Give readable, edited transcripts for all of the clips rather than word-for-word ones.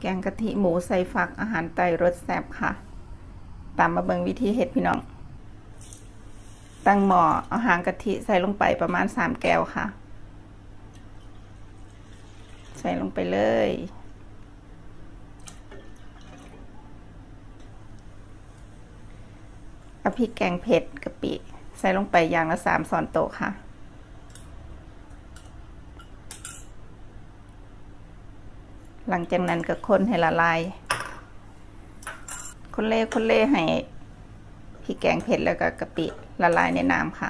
กงกะทิหมูใส่ฝักอาหารไตรสแซ่บค่ะตามมาเบิ่งวิธีเฮ็ดพี่น้องตั้งหม้อเอาหางกะทิใส่ลงไปประมาณ3 แก้วค่ะใส่ลงไปเลยเอาพริกแกงเผ็ดกะปิใส่ลงไปอย่างละ3 ช้อนโต๊ะค่ะหลังจากนั้นก็คนให้ละลายคนเล่ให้พริกแกงเผ็ดแล้วก็กะปิละลายในน้ำค่ะ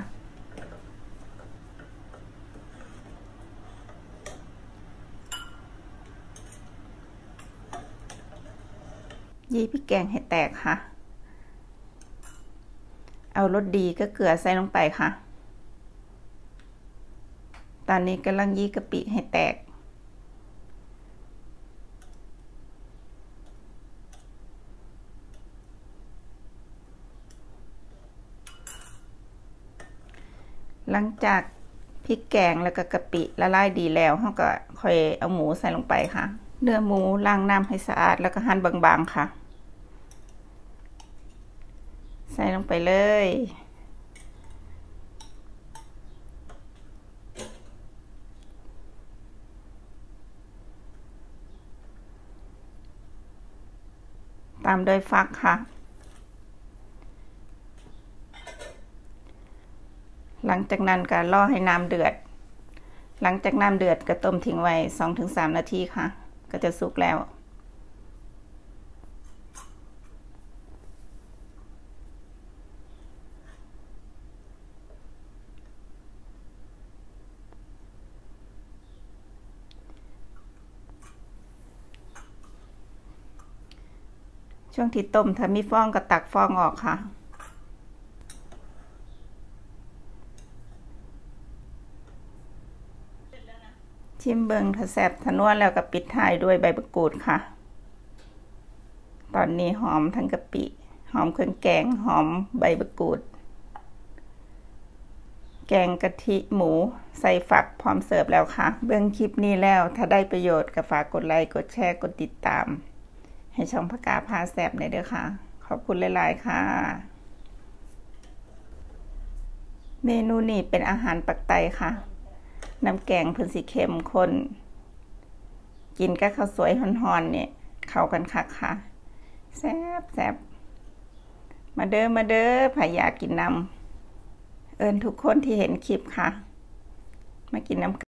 ยี่พริกแกงให้แตกค่ะเอารสดีก็เกลือใส่ลงไปค่ะตอนนี้กำลังยี่กะปิให้แตกหลังจากพริกแกงแล้วก็กะปิละลายดีแล้วเราก็ค่อยเอาหมูใส่ลงไปค่ะเนื้อหมูล้างน้ำให้สะอาดแล้วก็หั่นบางๆค่ะใส่ลงไปเลยตามด้วยฟักค่ะหลังจากนั้นก็รอให้น้ำเดือดหลังจากน้ำเดือดก็ต้มทิ้งไว้ 2-3 นาทีค่ะก็จะสุกแล้วช่วงที่ต้มถ้ามีฟองก็ตักฟองออกค่ะชิมเบิงถ้าแซ่บถ้านัวแล้วก็ปิดท้ายด้วยใบมะกรูดค่ะตอนนี้หอมทั้งกะปิหอมเครื่องแกงหอมใบมะกรูดแกงกะทิหมูใส่ฝักพร้อมเสิร์ฟแล้วค่ะเบิ่งคลิปนี้แล้วถ้าได้ประโยชน์ก็ฝากกดไลค์กดแชร์กดติดตามให้ช่องพกาพาแซ่บได้เด้อค่ะขอบคุณหลายๆค่ะเมนูนี้เป็นอาหารปักไตค่ะน้ำแกงเพิ่นสิเข้มข้นกินกับข้าวสวยฮ้อนๆเนี่ยเข้ากันคักค่ะแซ่บมาเด้อไผอยากกินน้ำเอิ้นทุกคนที่เห็นคลิปค่ะมากินน้ำ